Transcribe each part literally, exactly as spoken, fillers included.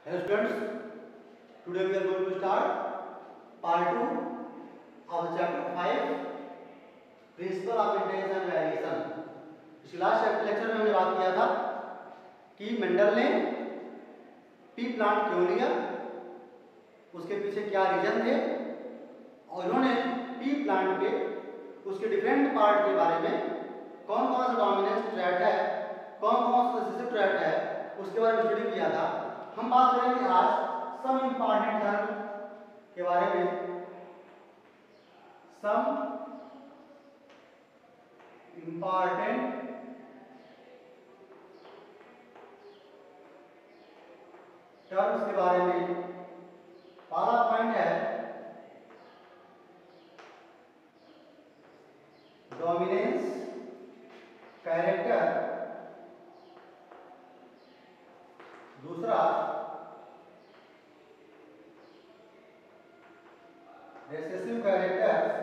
Hello students, today we are going to start part two of the chapter five, Principle of Integration and Variation. इस last lecture में हमने बात किया था कि मेंडल ने पी प्लांट क्यों लिया, उसके पीछे क्या रीजन थे और उन्होंने पी प्लांट के उसके डिफरेंट पार्ट के बारे में कौन कौन सा डोमिनेंट ट्रैट है, कौन कौन सा रिसेसिव ट्रैट है, उसके बारे में स्टडी किया था। हम बात करेंगे आज सम इम्पॉर्टेंट टर्म के बारे में। सम इम्पॉर्टेंट टर्म्स के बारे में। पहला पॉइंट है डोमिनेंस कैरेक्टर, दूसरा रिसेसिव कैरेक्टर,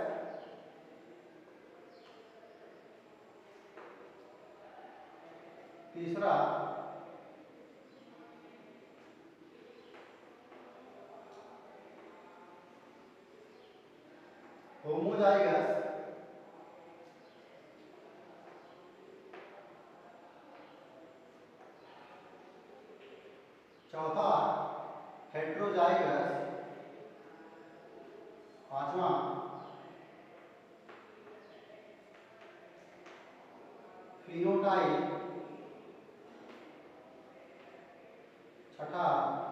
तीसरा होमोजाइगस, चौथा हेट्रोजाइगस, पांचवा फिनोटाइप, छठा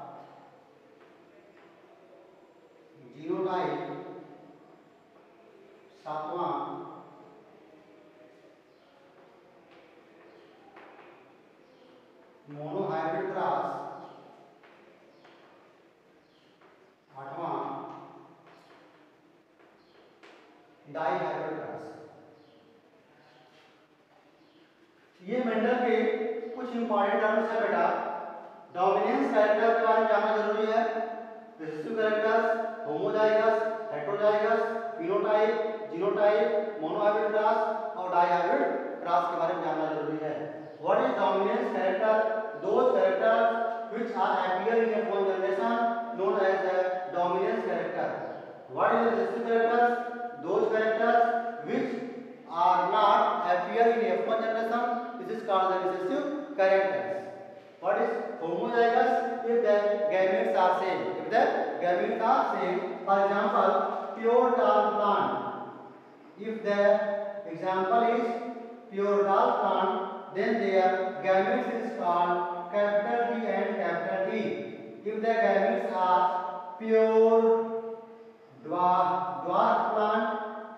जीनोटाइप, सातवां मोनोहाइब्रिड क्रॉस, आठवां डाइहाइब्रिड क्रॉस। ये मेंडल के कुछ इंपॉर्टेंट टर्म्स है बेटा। डोमिनेंस कैरेक्टर के बारे में जानना जरूरी है, recessive characters, homozygous, heterozygous, phenotype, genotype, monohybrid cross और डाइहाइब्रिड क्रॉस के बारे में जानना जरूरी है। What is dominance character? Those characters which are appear in a one generation known as the dominance character. What is the recessive characters? Those characters which are not appear in a one generation, this is called the recessive characters. What is homozygous? If the gametes are same. If the gametes are same, for example, pure tall plant. If the example is pure tall plant, then their gametes is called capital T and capital T. If the gametes are pure dwarf dwarf plant,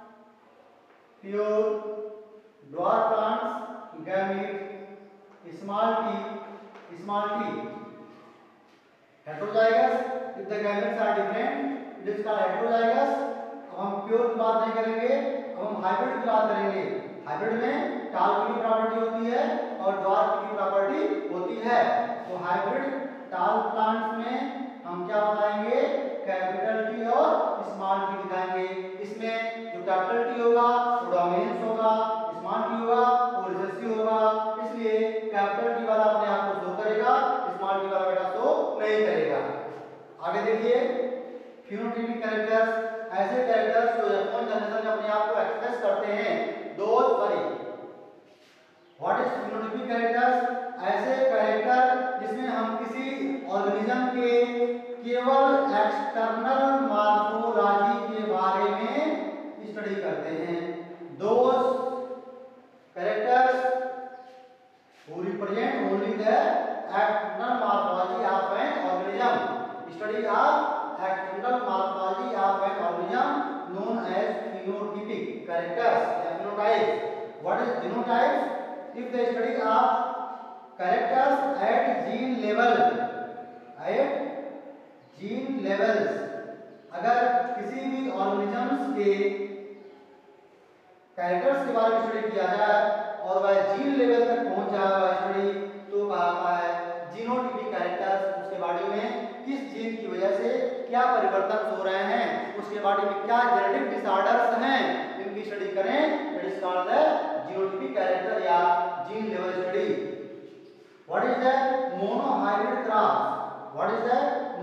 pure dwarf plants gamete small t small t. Heterozygous, if the gametes are different, it is called heterozygous. अब हम pure की बात नहीं करेंगे, अब हम hybrid की बात करेंगे। हाइब्रिड में टाल की प्रॉपर्टी होती है और ड्वार्फ की प्रॉपर्टी होती है। तो हाइब्रिड टाल प्लांट्स में हम क्या बताएंगे? कैपिटल टी और स्मॉल टी दिखाएंगे। इसमें जो कैपिटल टी होगा वो डोमिनेंस होगा, स्मॉल टी होगा वो रिसेसिव होगा। इसलिए कैपिटल टी वाला अपने आप को शो करेगा, स्मॉल टी वाला बेटा शो नहीं करेगा। आगे देखिए, फिनोटाइपिक कैरेक्टर्स, ऐसे कैरेक्टर्स जो एफ वन जनरेशन में अपने आप को एक्सप्रेस करते हैं। दो sorry what is phenotypic characters? ऐसे कैरेक्टर जिसमें हम किसी ऑर्गेनिज्म के केवल एक्सटर्नल मॉर्फोलॉजी के बारे में स्टडी करते हैं। Those characters who represent only the external morphology of an organism. Study of external morphology of an organism known as phenotypic characters या phenotypes. What is genotypes? If the study of characters at gene level, at gene levels, अगर किसी भी organisms के characters के बारे में study किया जाए और वह जीन लेवल तक पहुंच जाए वह स्टडी, तो कहा है जीनोटाइपिक कैरेक्टर्स। उसके बारे में किस जीन की वजह से क्या परिवर्तन हो रहे हैं, उसके बारे में क्या जेनेटिक डिसऑर्डर्स हैं, इनकी स्टडी करें। It is called the genotypic character या gene level study. What is the monohybrid cross? What is that?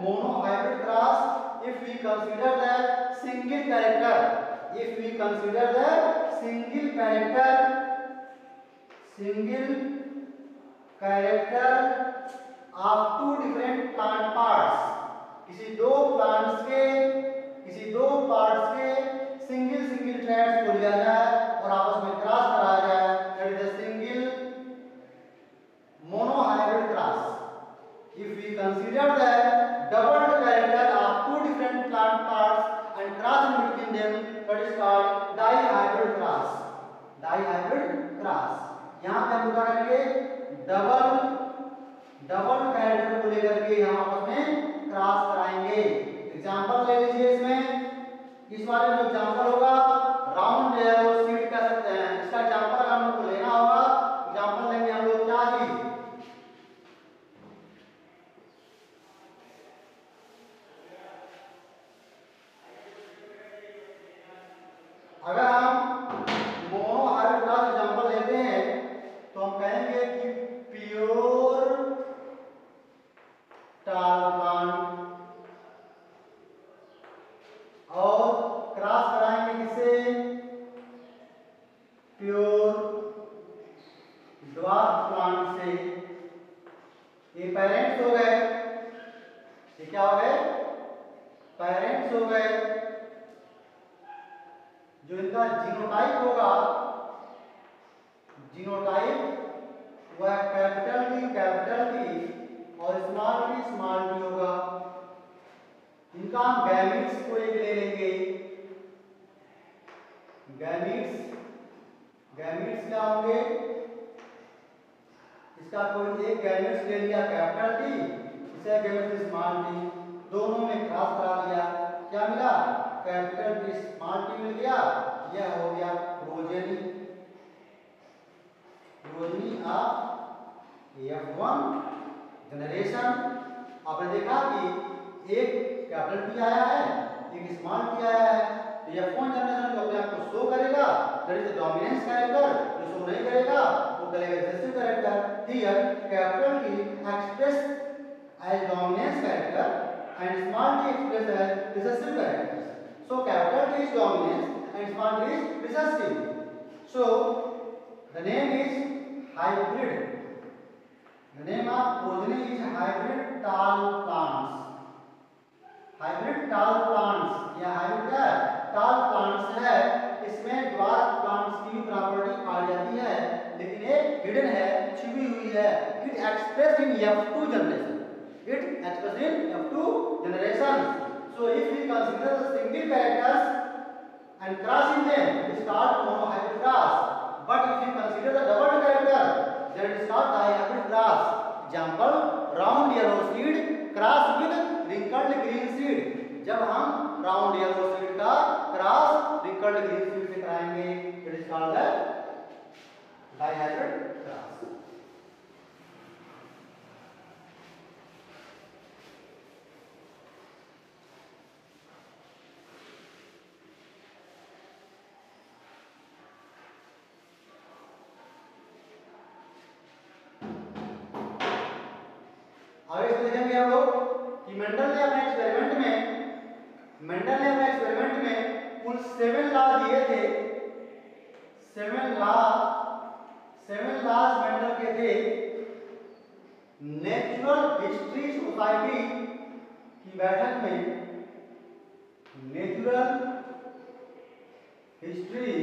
mono hybrid cross if we consider the single character, if we consider the single character single character of two different plant parts, किसी दो plants के किसी दो parts के single single threads को लिया जाए और आपस में क्रॉस कराया जाए, that is a single mono hybrid cross. If we consider the doubled character of two different plant parts and cross in between them, that is called dihybrid cross. Dihybrid cross. यहाँ पे हम क्या करेंगे, double double character को लेकर के हम आपस में क्रॉस कराएंगे। एग्जांपल ले लीजिए, इसमें इस वाले में एग्जांपल होगा राउंड एरो सीड कह सकते हैं। इसका एग्जांपल अगर हमको लेना होगा, एग्जांपल लेंगे हम लोग क्या चीज, अगर हम मोनो हाइब्रिड क्रॉस एग्जांपल लेते हैं तो हम कहेंगे कि प्योर टाल प्लांट और क्रॉस कराएंगे किसे, प्योर ड्वार्फ प्लांट से। ये पेरेंट्स हो गए, ये क्या हो गए, पेरेंट्स हो गए। जो इनका जीनोटाइप होगा, जीनोटाइप वह कैपिटल टी कैपिटल टी और स्मॉल टी स्मॉल टी होगा। इनका हम गैमीट्स को एक ले लेंगे, गैमीट्स गैमीट्स क्या होंगे, इसका कोई एक गैमीट्स ले लिया कैपिटल टी, इसे गैमीट्स स्मॉल टी, दोनों में क्रॉस करा लिया, क्या मिला, कैपिटल टी स्मॉल टी मिल गया। यह हो गया progeny, progeny of F one generation. आपने देखा कि एक कैपिटल टी आया है, एक स्मॉल टी आया है, तो एफ वन जनरेशन को अपने आप को शो करेगा, that is the dominance character. जो शो नहीं करेगा वो करेगा recessive character. Here capital T express as dominance character and small T express as recessive character. So capital T is dominance and small t is recessive. So the name is hybrid. The name of progeny is hybrid tall plants. Hybrid tall plants, यह hybrid क्या है, tall plants है। इसमें dwarf plants की property पाई जाती है, लेकिन ये hidden है, छिपी हुई है। It expressed in F two generation. It expressed in F two generation. So if we consider the single characters and crossing them, it is called monohybrid cross. But if we consider the double character, then it is called dihybrid cross. Example: round yellow seed cross with wrinkled green seed. जब हम round yellow seed का cross wrinkled green seed से कराएंगे, it is called the dihybrid cross. आगे से देखेंगे हम लोग कि मेंडल ने अपने एक्सपेरिमेंट में मेंडल ने अपने एक्सपेरिमेंट में कुल सेवन लॉ दिए थे। Seven law seven laws Mendel के थे। नेचुरल हिस्ट्री सोसाइटी की बैठक में नेचुरल हिस्ट्री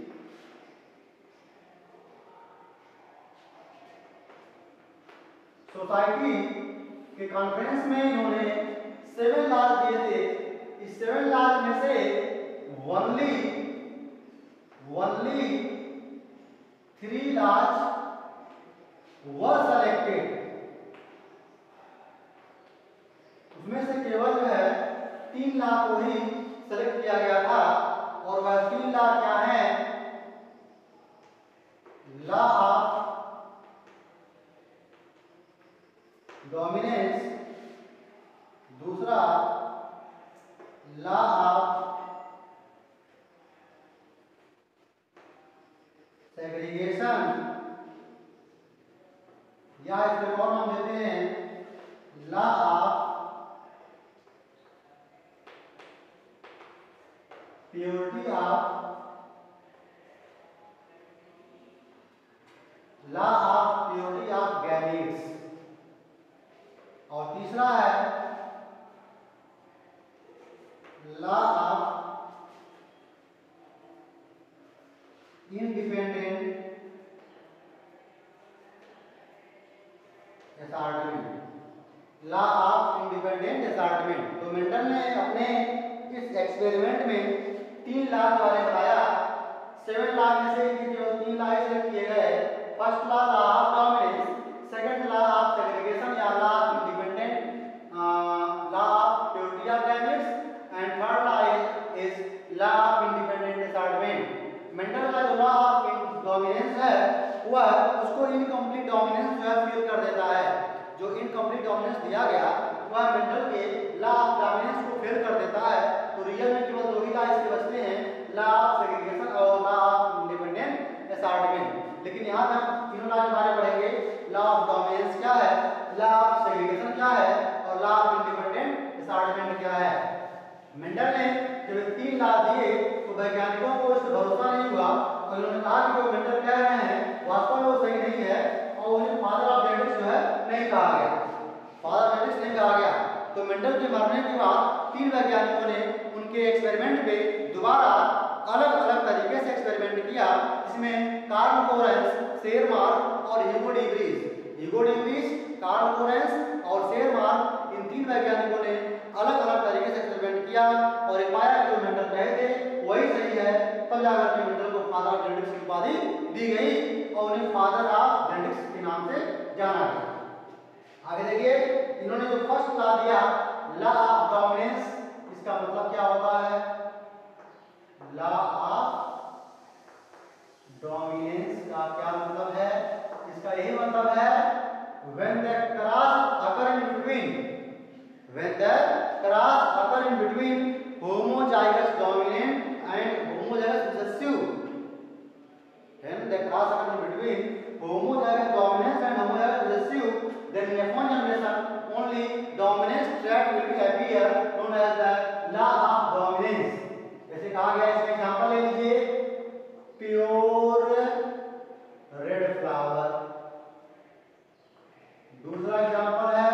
सोसाइटी के कॉन्फ्रेंस में इन्होंने सेवन लॉज दिए थे। इस सेवन लॉज में से only only three laws were selected. उसमें से केवल जो है तीन लॉ को ही सेलेक्ट किया गया था, और वह तीन लॉ क्या है, लॉ ऑफ डोमिनेंस, दूसरा लॉ ऑफ सेग्रीगेशन, या इसको कौन नाम देते हैं, law of purity of law of purity of gametes, और तीसरा है law of independent assortment, law of independent assortment. तो मेंडल ने अपने इस एक्सपेरिमेंट में तीन लॉ के बारे में बताया। सेवन लॉ में से केवल तीन लॉ सिलेक्ट किए गए। First law law of dominance, second law of segregation या law of independent, law of purity of gametes, and third law is law of independent assortment. Mendel का जो लॉ ऑफ डोमिनेंस है वह उसको incomplete dominance जो है feel कर देता है। जो इनकम्प्लीट डोमिनेंस दिया गया वह मेंडल के लॉ ऑफ डोमिनेंस को फेल कर देता है। तो रियल में केवल दो ही लॉ इसके बचते हैं, लॉ ऑफ सेग्रीगेशन और लॉ ऑफ इंडिपेंडेंट असॉर्टमेंट। लेकिन यहाँ पे हम तीनों लॉ के बारे में पढ़ेंगे। लॉ ऑफ डोमिनेंस क्या है, लॉ ऑफ सेग्रीगेशन क्या है, और लॉ ऑफ इंडिपेंडेंट असॉर्टमेंट क्या है। मेंडल ने जब तीन लॉ दिए तो वैज्ञानिकों को इस पर भरोसा नहीं हुआ और उन्होंने कहा कि जो मेंडल कह रहे हैं वास्तव में वो सही नहीं है, और उन्हें फादर ऑफ जेनेटिक्स जो है नहीं कहा गया, फादर ऑफ जेनेटिक्स नहीं कहा गया। तो मेंडल के मरने के बाद तीन वैज्ञानिकों ने उनके एक्सपेरिमेंट पे दोबारा अलग अलग तरीके से एक्सपेरिमेंट किया, जिसमें कार्ल लोरेंस, शेरमार्क और Hugo de Vries, Hugo de Vries, Carl Lorens और शेरमार्क, इन तीन वैज्ञानिकों ने अलग अलग तरीके से एक्सपेरिमेंट किया और ये पाया कि जो मेंडल कहे थे वही सही है। तब जाकर के मेंडल को फादर ऑफ जेनेटिक्स की उपाधि दी गई और उन्हें फादर ऑफ जेनेटिक्स के नाम से जाना गया। आगे देखिए, इन्होंने जो फर्स्ट लॉ दिया लॉ ऑफ डोमिनेंस, इसका मतलब क्या होता है, लॉ ऑफ डोमिनेंस का क्या मतलब है, इसका यही मतलब है when the cross occur in between, when the cross occur in between homozygous dominant and homozygous recessive, when the cross occur in between homozygous dominance and homozygous recessive, then in F one generation only dominance trait will be appear known as the law of dominance। जैसे कहा गया, इसका example ले लीजिए, pure red flower. दूसरा example है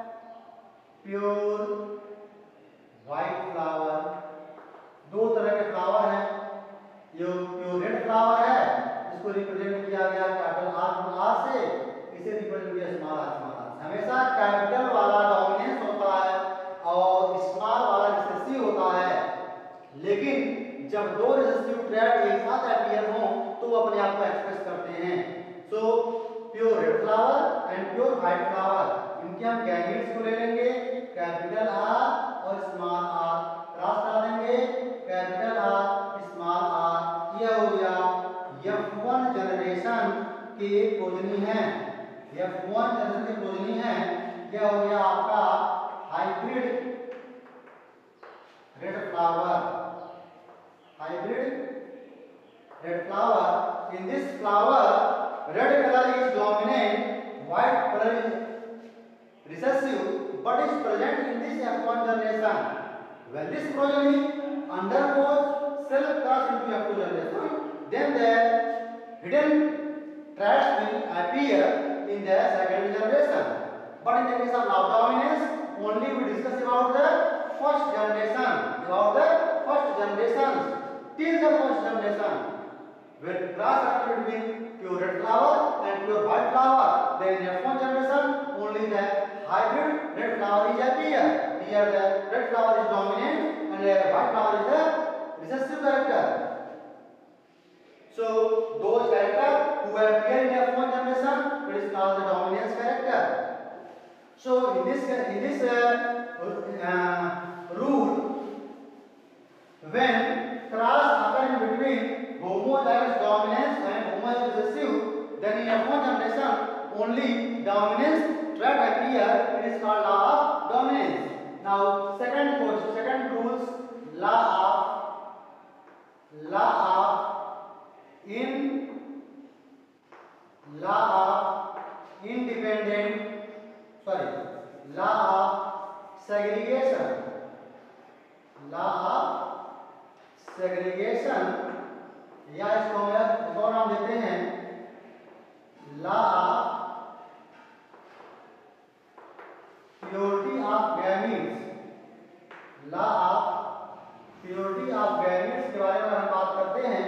pure white flower. दो तरह के फ्लावर हैं। ये प्योर रेड फ्लावर है, इसको रिप्रेजेंट किया गया कैपिटल आर आर से, इसे रिप्रेजेंट किया स्मॉल आर स्मॉल आर। हमेशा कैपिटल वाला डोमिनेंस होता है और स्मॉल वाला रिसेसिव होता है। लेकिन जब दो रिसेसिव ट्रेट एक साथ अपीयर हो तो वो अपने आप को एक्सप्रेस करते हैं। So pure red flower and pure white flower, इनके हम गैमेट्स को ले लेंगे, कैपिटल आर और स्मॉल आर, क्रॉस करा देंगे, कैपिटल आर स्मॉल आर। यह हो गया एफ वन जनरेशन के प्रोजेनी है, एफ वन जनरेशन के प्रोजेनी है। यह हो गया आपका hybrid red flower, hybrid red flower। In this flower, red color is dominant, white color is recessive, but is present in this F one generation. When this progeny undergoes cell cross into F two generation, then the hidden traits will appear in the second generation. But in the case of law of dominance, only we discuss about the first generation, about the first generations till the first generation. When cross occur between pure red flower and pure white flower, then in F one generation only the hybrid red flower is appear. Here the red flower is dominant and the white flower is the recessive character. So those characters who appear in F one generation, it is called the dominance character. So in this in this uh, uh, rule, when cross occur in between homozygous dominance and homozygous recessive, then in F one generation only dominance trait appear. It is called law of dominance. Now second question, second rules, law of law of in law of independent sorry law of segregation, law of segregation, या इसको हम एक और नाम देते हैं law of purity of gametes. Law of purity of gametes के बारे में हम बात करते हैं।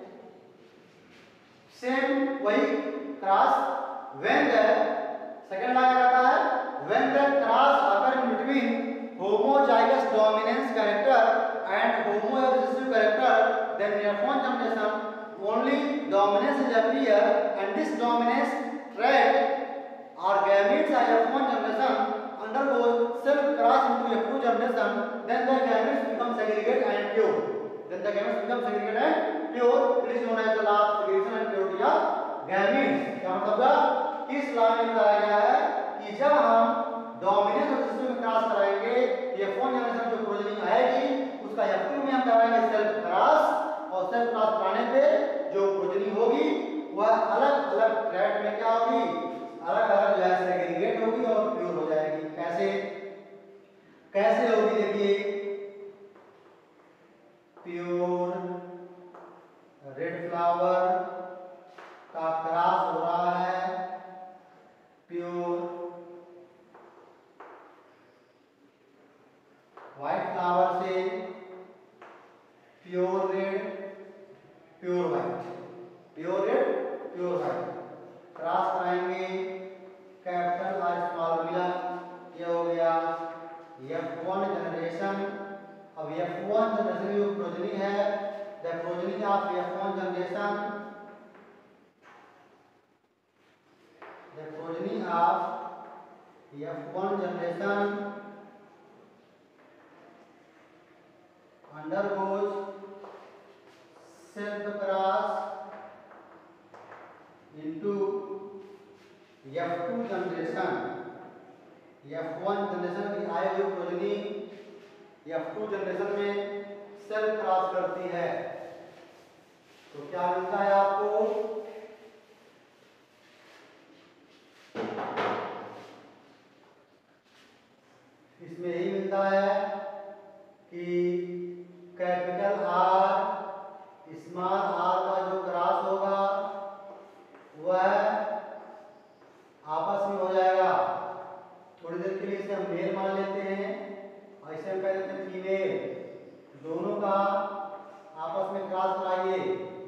सेम वही cross when the second law क्या कहता है, when the cross occur in between homozygous dominance character and homo recessive character, then upon generation only dominance is appear, and this dominance trait or gametes are upon generation undergoes self cross into F two generation, then the gametes become segregated and pure. Then the gametes become segregated and pure. It is known as the law of segregation and purity of gametes. क्या मतलब है, इस law में बताया गया है कि जब हम डोमिनेंस और रिसेसिव में क्रॉस कराएंगे, F one जनरेशन जो प्रोजेनी आएगी उसका F two में हम कराएंगे सेल्फ क्रॉस, और सेल्फ क्रॉस कराने पे जो प्रोजेनी होगी वह अलग अलग ट्रैट में क्या होगी, अलग अलग जो है सेग्रीगेट होगी और प्योर हो जाएगी। कैसे कैसे होगी, देखिए प्योर रेड फ्लावर का क्रॉस हो रहा है प्योर व्हाइट फ्लावर से, pure red pure white, pure red pure white cross कराएंगे, कैपिटल और स्मॉल मिला, ये हो गया F one जनरेशन। अब F one जनरेशन जो प्रोजेनी है, the progeny of F one generation, the progeny of F one generation undergoes self cross into F two generation. F one generation की आई हुई प्रोजेनी F two जनरेशन में self cross करती है, तो क्या मिलता है आपको, इसमें यही मिलता है कि कैपिटल आर स्मॉल आर का जो क्रॉस होगा वह आपस में हो जाएगा। थोड़ी देर के लिए इसे हम मेल मान लेते हैं, ऐसे हम कह देते हैं फीमेल, दोनों का आपस में क्रॉस कराइए,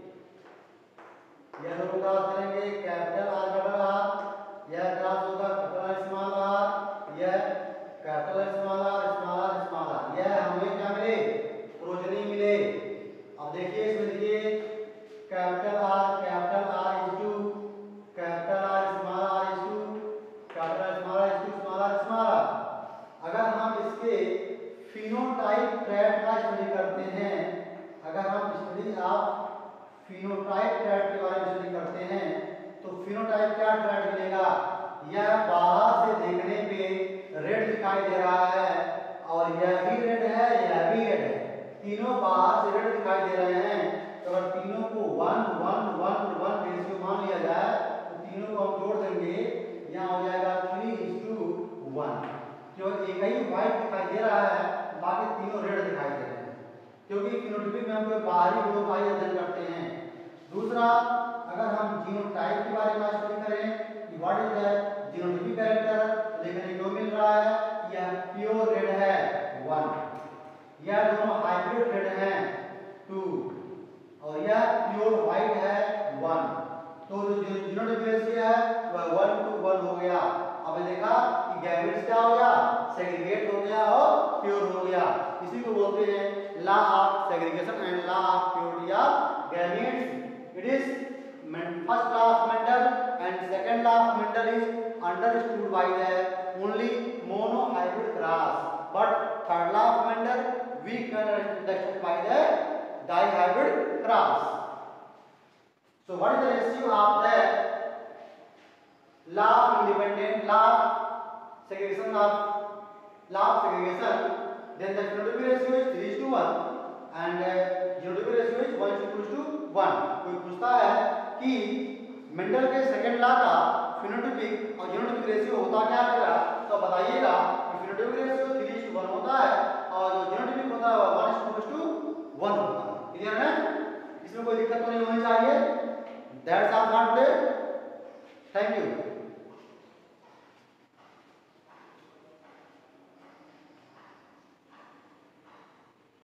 यह दोनों क्रॉस करेंगे, कैपिटल आर कैपिटल आर, यह क्रॉस होगा कैपिटल स्मॉल आर, यह capital small R small R small R, यह हमें क्या मिले, प्रोजेनी मिले। अब देखिए इसमें देखिए capital R capital R is two, capital R small R is two, capital small R is two small R small R. अगर हम इसके फिनोटाइप ट्रैट का स्टडी करते हैं, अगर हम स्टडी ऑफ फिनोटाइप ट्रैट के बारे में स्टडी करते हैं, तो फिनोटाइप क्या ट्रैट मिलेगा, यह बाहर से देखने पे रेड दिखाई दे रहा है, और यह भी रेड है यह भी रेड है, तीनों बाहर से रेड दिखाई दे रहे हैं। तो अगर तीनों को one one one one ratio मान लिया जाए तो तीनों को हम जोड़ देंगे, यहाँ हो जाएगा थ्री इज टू वन, केवल एक ही व्हाइट दिखाई दे रहा है, बाकी तीनों रेड दिखाई दे रहे हैं, क्योंकि फिनोटाइप में हम कोई बाहरी गुणों का ही अध्ययन करते हैं। दूसरा, अगर हम जीनोटाइप के बारे में स्टडी करें कि what is the genotypic character, देखने को मिल रहा है यह प्योर रेड है वन, यह दोनों हाइब्रिड रेड हैं टू, और यह प्योर व्हाइट है वन, तो जो जीनोटाइपिक रेशियो है वह वन टू वन हो गया। अब देखा कि गैमेट्स क्या हो गया, सेग्रीगेट हो गया और प्योर हो गया, इसी को बोलते हैं law of segregation and law of purity of gametes. It is first law of Mendel and second law of Mendel is understood by the only monohybrid cross, but third law of Mendel we can understand by the dihybrid cross. So what is the ratio of the law of independent law segregation of law of segregation? Then the phenotypic ratio is three to one and uh, genotypic ratio is one to two to one. कोई पूछता है कि Mendel के second law का phenotypic और genotypic ratio होता क्या रहेगा, तो बताइएगा कि फिनोटाइपिक रेशियो